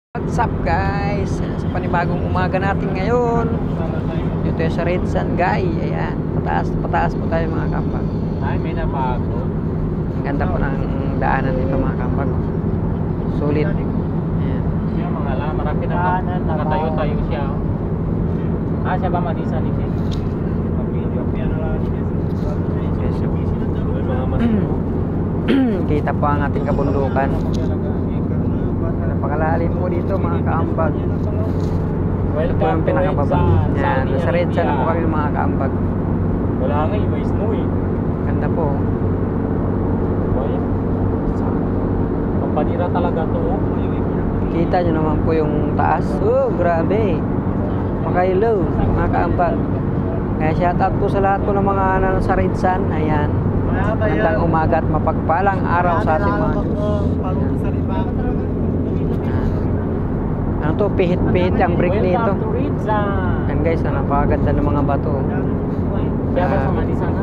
What's up guys? Sa panibagong umaga natin ngayon dito sa Red Sun Guy. Ayan, pataas po tayo mga kampag. Ay, may nabago. Ang ganda po ng daanan dito mga kampag. Sulit. Ayan. Siya mga lang, marami na nakatayo-tayo siya. Ah, siya ba Manisa ni Sis? Mag-video piano lang ni Kita po ang ating kabundukan. Napakalalim po dito mga kaambag. Ito po yung pinakababa. Yan, nasa Red Sun po kami mga kaambag. Wala nga, iba snow eh. Ganda po. Pampanira talaga to. Kita nyo naman po yung taas. Oh, grabe. Makailaw mga kaambag. Kaya shoutout po sa lahat po ng mga sa Red Sun. Ayan. Magandang umaga at mapagpalang araw sa ating mga Diyos. Ano to, pihit-pihit ang break nito. Yan guys, napakaganda ng mga bato. Kaya ba sa Manisa na?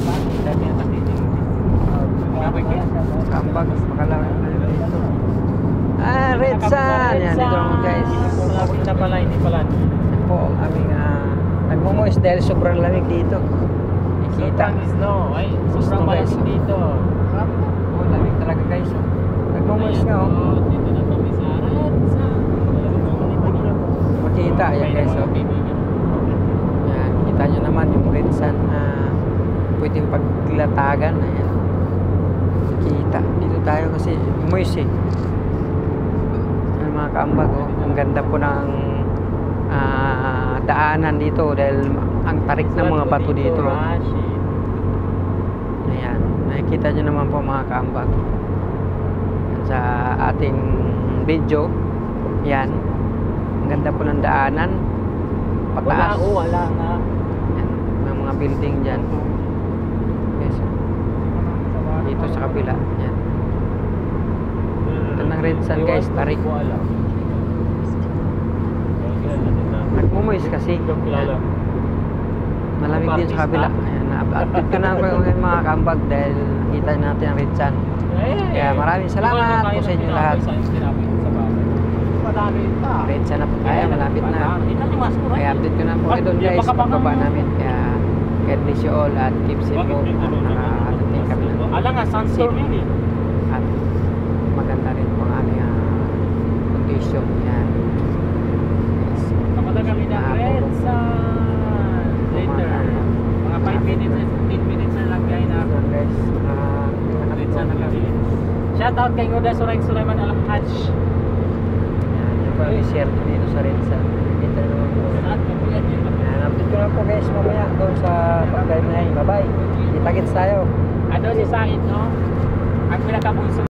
Kambag, makalawin tayo dito. Ah, Red Sun! Yan, dito naman guys. Hindi pala, hindi pala. Yan po ang aming nagmumoist dahil sobrang lamig dito. Ikita. Sobrang snow. Ay, sobrang malamig dito. Oh, lamig talaga guys. Nagmumoist nga oh. Dito na kami sa Red Sun. Makita, yan guys oh. Yan, kita nyo naman yung Red Sun pwedeng paglatagan. Ayan. Kita. Dito tayo kasi moist eh. Yan mga kaambag oh. Ang ganda po ng daanan dito dahil ang tarik ng mga bato dito. Ayan. Nakikita nyo naman po mga kaambag. Yan, sa ating video. Yan. Ang ganda po ng daanan. Pataas. Wala nga. Yan. May mga building dyan. Yes. Dito sa kabila. Yan. Ito ng Red Sun guys. Tarik. Nagmumoist kasi. Yan. Malamig din sa kabila. Ayan. Na-update ko na ako yung mga kambag dahil nakita natin ang Red Sun. Kaya maraming salamat po sa inyo lahat. Red Sun na po tayo. Malapit na. Kaya update ko na po kayo doon guys. Pagbaba namin. Kaya God bless you all at keep safe po. Nakadating kami na. Alam nga, sunstorm yun eh. At maganda rin po ang aming condition. Yan. Yes. Kapunta kami ng Red Sun. Later. Mga 5 minutes and 15 minutes na lang kayo na. Guys, Red Sun na kami. Shoutout kay Ngoda Sulaiman Al-Hajj. yan, yung pala share dito sa Red Sun. Kita naman po. Saan ka po yan? Yan, update ko na po guys mamaya doon sa pag-drive na yun. Bye bye. Kita-kits tayo. Ano si Said, no? Ang pinakabunso